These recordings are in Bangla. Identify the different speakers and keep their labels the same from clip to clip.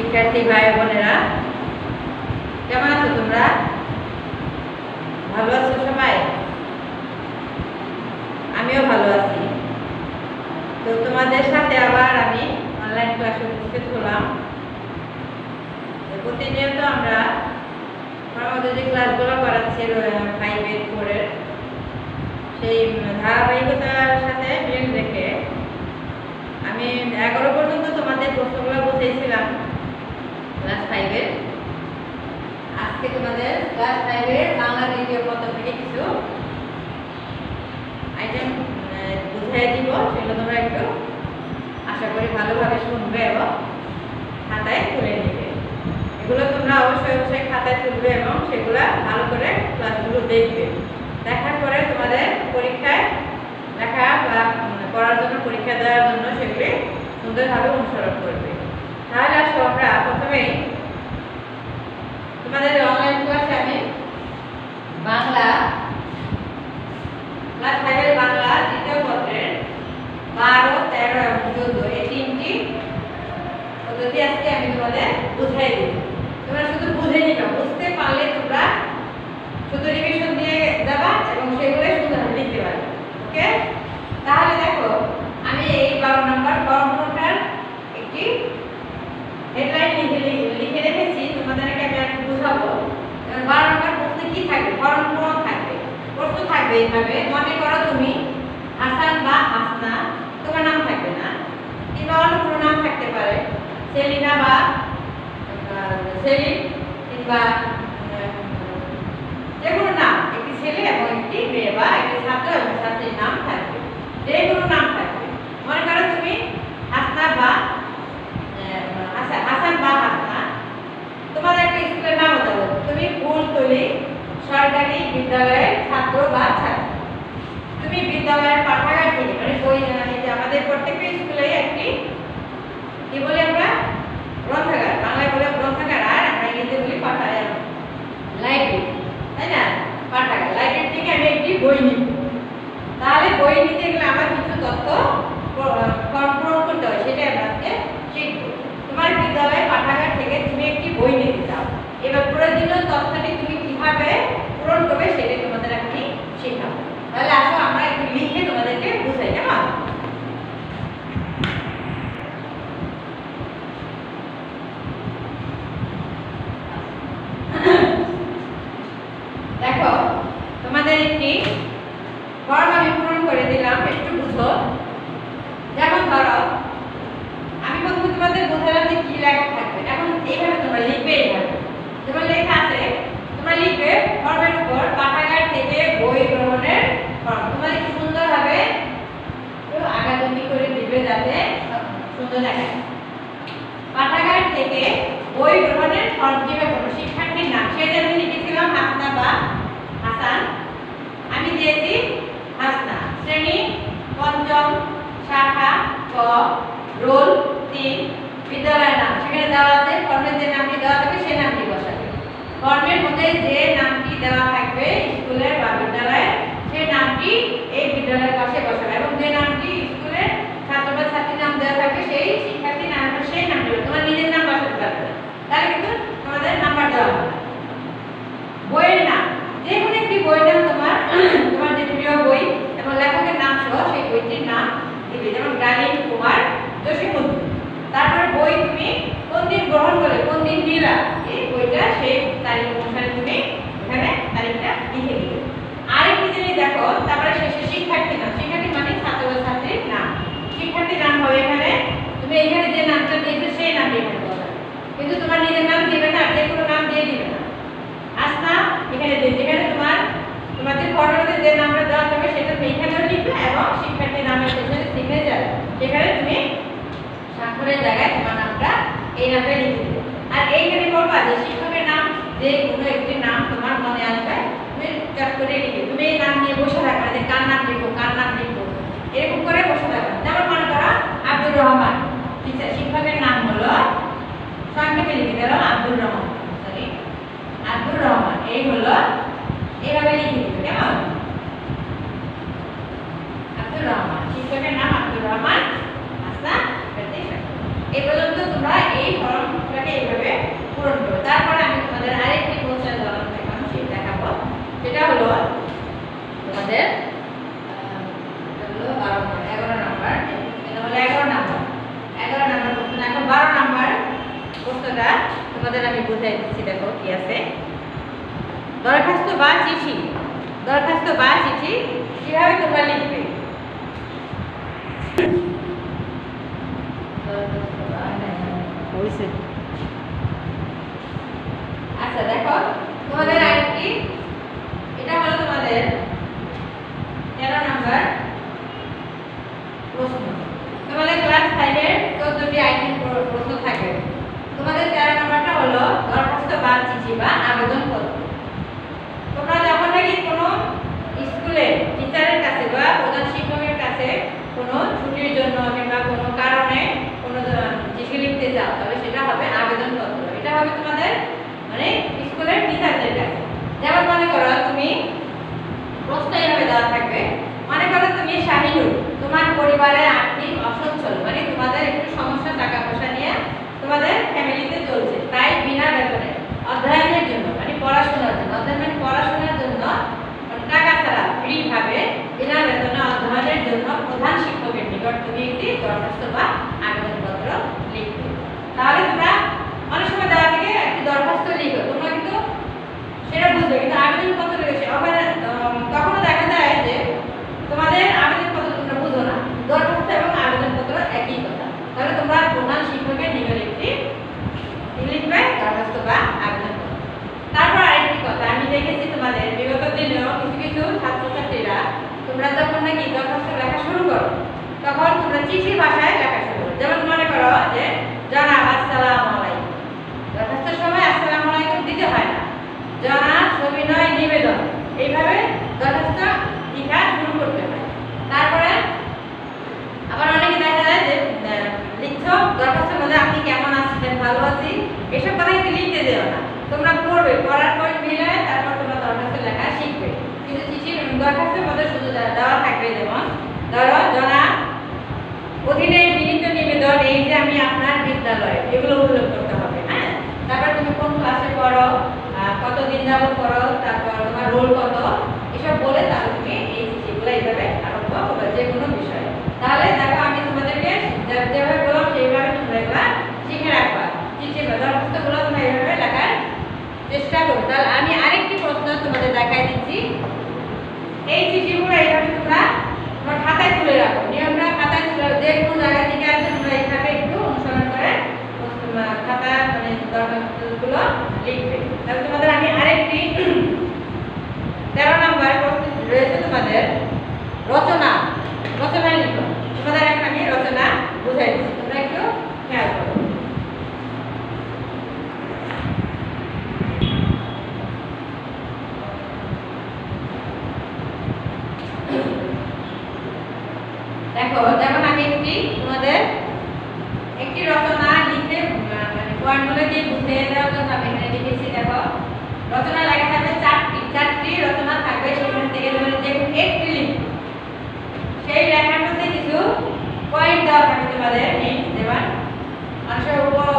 Speaker 1: শিক্ষার্থী ভাই বোনেরা, কেমন আছো তোমরা? ভালো আছো সবাই? আমিও ভালো আছি। তো তোমাদের সাথে আবার আমি অনলাইন ক্লাসে উপস্থিত হলাম। প্রতিনিয়ত আমরা আমাদের যে ক্লাসগুলো করাচ্ছি 5 8 4 এর সেই ধারাবাহিকতার সাথে মিল রেখে আমি 11 পর্যন্ত তোমাদের প্রশ্নগুলো বুঝিয়েছিলাম ক্লাস 5 এর। আজকে তোমাদের ক্লাস 5 এর বাংলা দ্বিতীয় পত্র থেকে কিছু আইটেম বুঝিয়ে দিব, সেগুলো তোমরা একটু আশা করি ভালোভাবে শুনবে এবং খাতায় তুলে নেবে। এগুলো তোমরা অবশ্যই খাতায় তুলবে এবং সেগুলো ভালো করে ক্লাসগুলো দেখবে। দেখার পরে তোমাদের পরীক্ষায় লেখা বা পড়ার জন্য, পরীক্ষা দেওয়ার জন্য সেগুলি সুন্দরভাবে অনুসরণ করবে। তাহলে আসো আমরা প্রথমেই তোমাদের অনলাইন ক্লাসে আমি বাংলা ক্লাস 5 এর বাংলা দ্বিতীয় পত্রের 12, 13 এবং 14 এই তিনটি পদ্ধতি আজকে আমি তোমাদের বুঝাই দেব। তোমরা শুধু বুঝে নিবা, বুঝতে পারলে তোমরা শুধু রিভিশন দিয়ে যাবা এবং সেগুলো সুন্দরভাবে লিখতে পারবে। ওকে, তাহলে দেখো আমি এই 12 নম্বর ফর্মটার একটি হেডলাইন লিখে রেখেছি, তোমাদেরকে আমি একটু বুঝাবো। 12 নম্বর প্রশ্নে কি থাকবে? ফর্ম পূরণ থাকবে। প্রশ্ন থাকবে এইভাবে, মনে করো তুমি হাসান বা হাসনা, তোমার নাম থাকবে না, কিংবা অন্য কোনো নাম থাকতে পারে, সেলিনা বা সেলিম, কিংবা যে কোনো নাম, একটি ছেলে এবং একটি মেয়ে বা একটি ছাত্র এবং ছাত্রীর নাম থাকবে, যে কোনো নাম থাকবে। মনে করো তুমি হাসনা বা হাসান বা হাসনা, তোমার একটা স্কুলের নাম হতে হবে, তুমি ফুলতলি সরকারি বিদ্যালয়ের ছাত্র বা ছাত্রী। তুমি বিদ্যালয়ের পাঠাগার থেকে, মানে বই, আমাদের প্রত্যেকটা স্কুলে একটি কি বলি আমরা, গ্রন্থাগার, বাংলায় বলে গ্রন্থাগার, আর আমরা ইংরেজিতে বলি পাঠাগার, লাইব্রেরি, তাই না? পাঠাগার, লাইব্রেরি থেকে আমি একটি বই নিব। তাহলে বই নিতে গেলে আমার কিছু তথ্য ফর্ম পূরণ করতে হয়, সেটা আমরা আজকে শিখব। তোমার বিদ্যালয়ের পাঠাগার থেকে তুমি একটি বই নিতে চাও, এবার প্রয়োজনীয় তথ্যটি তুমি কিভাবে পূরণ করবে সেটাই তোমাদের আমি শেখাবো। তাহলে আসো আমরা একটু লিখে তোমাদেরকে বুঝাই, কেমন? দেখো তোমাদের একটি ফর্ম আমি পূরণ করে দিলাম, একটু বুঝো। যেমন ধরো আমি প্রথমে তোমাদের বোঝালাম যে কি লেখা থাকবে, এখন এইভাবে তোমরা লিখবে। এইভাবে যেমন লেখা আছে তোমরা লিখবে ফর্মের উপর পাঠাগার থেকে বই গ্রহণের ফর্ম। তোমাদের কি সুন্দরভাবে একটু আগাগোড়ি করে দিবে যাতে সুন্দর দেখায়। পাঠাগার থেকে বই গ্রহণের ফর্ম দিবে কোনো শিক্ষার্থীর নাম, সেটা আমি লিখেছিলাম হাসনা বা হাসান, আমি দিয়েছি হাসনা। শ্রেণী পঞ্চম, শাখা ক, রোল 3, বিদ্যালয়ের নাম সেখানে দেওয়া আছে, ফর্মে যে নামটি দেওয়া থাকবে সেই নামটি বসাবে। ফর্মের মধ্যে যে নামটি দেওয়া থাকবে স্কুলের বা বিদ্যালয়ের, সেই নামটি এই বিদ্যালয়ের পাশে বসাবে, এবং যে নামটি স্কুলের ছাত্র বা ছাত্রীর নাম দেওয়া থাকবে সেই শিক্ষার্থীর নাম, সেই নামটি তোমার নিজের নাম বসাতে পারবে না, তাহলে কিন্তু তোমাদের নাম্বার দেওয়া হবে। বইয়ের নাম, যে কোনো একটি বইয়ের নাম তোমার যে প্রিয় বই এবং লেখকের নাম সহ সেই বইটির নাম দিবে, যেমন গালিব কুমার জসিমউদ্দিন। তারপরে বই তুমি কোন দিন গ্রহণ করলে, কোন দিন নিলা এই বইটা, সেই তারিখ অনুসারে তুমি এখানে তারিখটা লিখে দিবে। আরেকটি জিনিস দেখো, তারপরে শেষে শিক্ষার্থী নাম, শিক্ষার্থী মানে ছাত্র বা ছাত্রীর নাম, শিক্ষার্থীর নাম হবে এখানে, তুমি এখানে যে নামটা দিয়েছো সেই নামটি এখানে বসাবে, কিন্তু তোমার নিজের নাম দিবে না, যে কোনো নাম দিয়ে দিবে না। আসনা এখানে দিয়ে, যেখানে তোমাদের ফর্মের যে নামটা দেওয়া থাকবে সেটা তুমি এখানেও লিখবে, এবং শিক্ষার্থীর নামের শেষে সিগনেচার সেখানে তুমি স্বাক্ষরের জায়গায় তোমার নামটা এই নামটা লিখে দিবে। আর এইখানে বলবা যে শিক্ষকের নাম, যে কোনো একটি নাম তোমার মনে আসবে তুমি চট করে লিখে, তুমি এই নাম নিয়ে বসে থাকবে, যে কার নাম লিখবো, কার নাম লিখবো, এরকম করে বসে থাকবে। যেমন মনে করো আব্দুর রহমান, শিক্ষকের নাম হলো, সংক্ষেপে লিখে দিলাম আব্দুর রহমান, সরি আব্দুর রহমান, এই হলো এইভাবে লিখে দিবে, কেমন? আব্দুর রহমান, শিক্ষকের নাম আব্দুর রহমান, আচ্ছা এই পর্যন্ত তোমরা এই ফর্মটাকে দরখাস্ত বা চিঠি, দরখাস্ত বা চিঠি কিভাবে তোমরা লিখবে? আচ্ছা দেখো তোমাদের আরেকটি, এটা হলো তোমাদের 13 নাম্বার প্রশ্ন। তোমাদের ক্লাস 5 এর 14টি আইটেম প্রশ্ন থাকবে। তোমাদের 13 নাম্বারটা হলো দরখাস্ত বা চিঠি বা আবেদনপত্র। তোমরা যখন নাকি কোনো স্কুলে টিচারের কাছে বা প্রধান শিক্ষকের কাছে কোনো ছুটির জন্য কিংবা কোনো কারণে কোনো চিঠি লিখতে যাও, তবে সেটা হবে আবেদনপত্র। এটা হবে তোমাদের মানে স্কুলের টিচারদের কাছে। যেমন মনে করো তুমি প্রশ্ন এইভাবে দেওয়া থাকবে, মনে করো তুমি শাহিনুর, তোমার পরিবারে আর্থিক অসচ্ছল, মানে তোমাদের একটু সমস্যা টাকা পয়সা নিয়ে তোমাদের ফ্যামিলিতে চলছে, তাই বিনা বেতনে অধ্যয়নের জন্য মানে পড়াশোনার জন্য, অধ্যয়ন মানে পড়াশোনার জন্য টাকা ছাড়া ফ্রি ভাবে বিনা বেতনে অধ্যয়নের জন্য প্রধান শিক্ষকের নিকট তুমি একটি দরখাস্ত বা আবেদনপত্র লিখবে। তাহলে তোমরা অনেক সময় দেওয়া থেকে একটি দরখাস্ত লিখো, তোমরা কিন্তু সেটা বুঝবে, কিন্তু আবেদনপত্র লিখেছে কখনো দেখা যায় যে তোমাদের আবেদনপত্র তোমরা বুঝো না, দরখাস্ত এবং আবেদনপত্র একই কথা। তাহলে তোমরা প্রধান শিক্ষকের নিকট একটি লিখবে দরখাস্ত বা আবেদনপত্র। তারপর আরেকটি কথা, আমি দেখেছি তোমাদের বিগত দিনেও কিছু কিছু ছাত্রছাত্রীরা তোমরা যখন নাকি দরখাস্ত লেখা শুরু করো তখন তোমরা চিঠির ভাষায় লেখা শুরু করো। যেমন মনে করো যে জনাব আসসালামু আলাইকুম, দরখাস্তের সময় আসসালামু আলাইকুম দিতে হয় না, জনাব সবিনয় নিবেদন, এইভাবে দরখাস্ত লেখা শুরু করতে হয়। তারপরে আবার অনেকে দেখা যায় যে লিখছো দরখাস্তের মধ্যে আপনি কেমন আছেন, ভালো আছি, এসব কথা কিন্তু লিখতে দেও না। তোমরা পড়বে, পড়ার পর মিলে তারপর তোমরা দরখাস্ত লেখা শিখবে। কিন্তু চিঠি দরখাস্তের মধ্যে শুধু দেওয়া থাকবে, যেমন ধরো জনাব অধীনে বিনীত নিবেদন, এই যে আমি আপনার বিদ্যালয়ে, এগুলো উল্লেখ করতে হবে। হ্যাঁ, তারপর তুমি কোন ক্লাসে পড়ো, কতদিন যাবত পড়ো, তারপর তোমার রোল কত, এসব বলে তাহলে তুমি এই চিঠিগুলো এইভাবে আরম্ভ করবে যে কোনো বিষয়ে। তাহলে দেখো আমি তোমাদেরকে যেভাবে বললাম সেইভাবে তোমরা এগুলা শিখে রাখবা। চিঠি বা দরখাস্তগুলো তোমরা এইভাবে লেখার চেষ্টা করো। তাহলে আমি আরেকটি প্রশ্ন তোমাদের দেখাই দিচ্ছি। এই চিঠিগুলো এইভাবে তোমরা তোমার খাতায় তুলে রাখো, নিয়মটা খাতায় তুলে, যে কোনো জায়গা থেকে আসবে তোমরা এইভাবে একটু অনুসরণ করে খাতা মানে দরখাস্তগুলো লিখবে। তাহলে তোমাদের আমি আরেকটি 13 নম্বর প্রশ্ন রয়েছে তোমাদের রচনা, রচনা লিখো। তোমাদের এখন আমি রচনা বুঝাই দিচ্ছি, তোমরা একটু খেয়াল করো। দেখো যেমন আমি তোমাদের একটি রচনা লিখে মানে পয়েন্টগুলো দিয়ে বুঝিয়ে দেওয়ার জন্য আমি এখানে লিখেছি। দেখো রচনা লেখা থাকবে চারটি রচনা থাকবে, সেখান থেকে তোমাদের যে একটি লিখবে, সেই লেখার মধ্যে কিছু পয়েন্ট দেওয়া থাকবে তোমাদের, যেমন মানুষের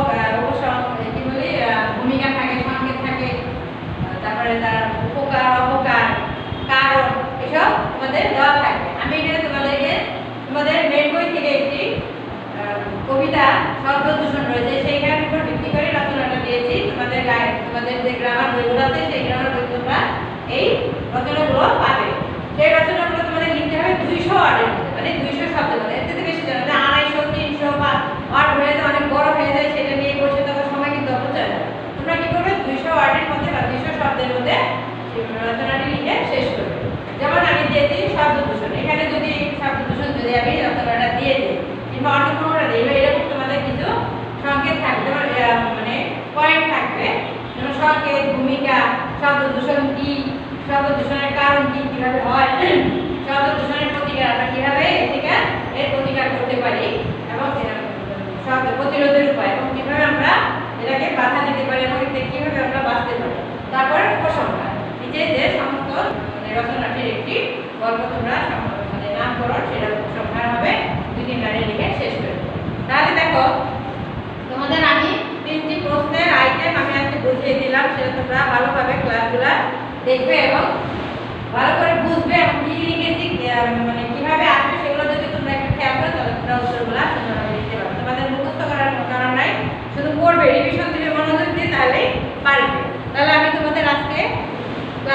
Speaker 1: কি বলি ভূমিকা থাকে, সংকেত থাকে, তারপরে তার উপকার অপকার কারণ, এসব তোমাদের দেওয়া থাকবে। আমি এখানে তোমাদের মেন বই থেকে একটি কবিতা শব্দ দূষণ রয়েছে, সেইখানের উপর ভিত্তি করে রচনাটা দিয়েছি। তোমাদের যে গ্রামার বইগুলো আছে সেই গ্রামার বই তোমরা এই রচনাগুলো পাবে। সেই রচনাগুলো তোমাদের লিখতে হবে 200 ওয়ার্ডের মধ্যে, মানে 200 শব্দের মধ্যে, এর থেকে বেশি জানো না, 250 300 বা ওয়ার্ড হয়ে যায়, অনেক বড় হয়ে যায়, সেটা নিয়ে বসে থাকার সময় কিন্তু অপচয় হয়। তোমরা কি করবে 200 ওয়ার্ডের মধ্যে বা 200 শব্দের মধ্যে রচনাটি লিখে শেষ করবে। যেমন আমি দিয়েছি শব্দ দূষণ, এখানে যদি শব্দ দূষণ যদি আমি রচনাটা দিয়ে দিই কিংবা অন্য কোনোটা দিই, এরকম তোমাদের কিছু সংকেত থাকবে, মানে পয়েন্ট থাকবে, যেমন সংকেত, ভূমিকা, শব্দ দূষণ কি, শব্দ দূষণের কারণ কি, কিভাবে হয়, শব্দ দূষণের প্রতিকার আমরা কিভাবে এর প্রতিকার করতে পারি, এবং শব্দ প্রতিরোধের উপায়, এবং কিভাবে আমরা এটাকে বাধা দিতে পারি, এবং এতে কিভাবে আমরা বাঁচতে পারি। তারপর উপসংহার, নিচে যে সমস্ত রচনাটির একটি গল্প তোমরা মানে নামকরণ, সেটা উপসংহার হবে 2-3 লাইনে লিখে শেষ করে দেবো। তাহলে দেখো তোমাদের আমি 3টি প্রশ্নের আইটেম আমি আজকে বুঝিয়ে দিলাম, সেটা তোমরা ভালোভাবে ক্লাসগুলো দেখবে এবং ভালো করে বুঝবে, এবং কি লিখেছি মানে কিভাবে আসবে সেগুলো যদি তোমরা একটু খেয়াল করো তাহলে তোমরা উত্তরগুলো সুন্দরভাবে লিখতে পারবে। তোমাদের মুখস্থ করার কারণ নাই, শুধু পড়বে, রিভিশন দিবে মনোযোগ দিয়ে, তাহলেই পারবে। তাহলে আমি তোমাদের আজকে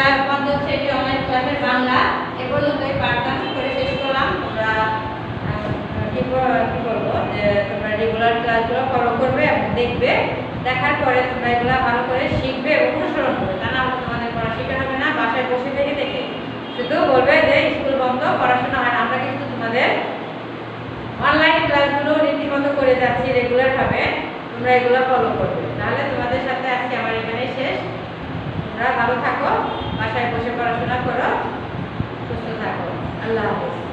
Speaker 1: রেগুলার ক্লাসগুলো ফলো করবে এবং দেখবে। দেখার পরে তোমরা এগুলো ভালো করে শিখবে এবং অনুসরণ করবে। তা না তোমাদের পড়া শেখা হবে না, বাসায় বসে থেকে দেখে শুধু বলবে যে স্কুল বন্ধ, পড়াশোনা হয় না। আমরা কিন্তু তোমাদের অনলাইন ক্লাসগুলো রীতিমতো করে যাচ্ছি রেগুলারভাবে, তোমরা এগুলো ফলো করবে। তাহলে তোমাদের সাথে আজকে আমার এখানেই শেষ। তোমরা ভালো থাকো, বাসায় বসে পড়াশোনা করো, সুস্থ থাকো। আল্লাহ হাফেজ।